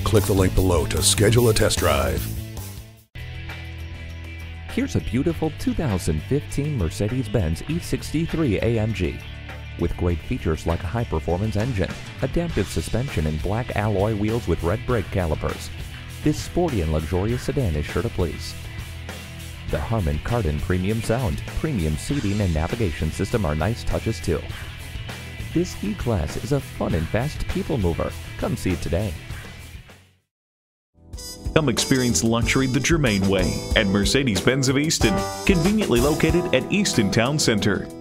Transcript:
Click the link below to schedule a test drive. Here's a beautiful 2015 Mercedes-Benz E63 AMG. With great features like a high-performance engine, adaptive suspension, and black alloy wheels with red brake calipers, this sporty and luxurious sedan is sure to please. The Harman Kardon premium sound, premium seating, and navigation system are nice touches too. This E-Class is a fun and fast people mover. Come see it today. Come experience luxury the Germain way at Mercedes-Benz of Easton, conveniently located at Easton Town Center.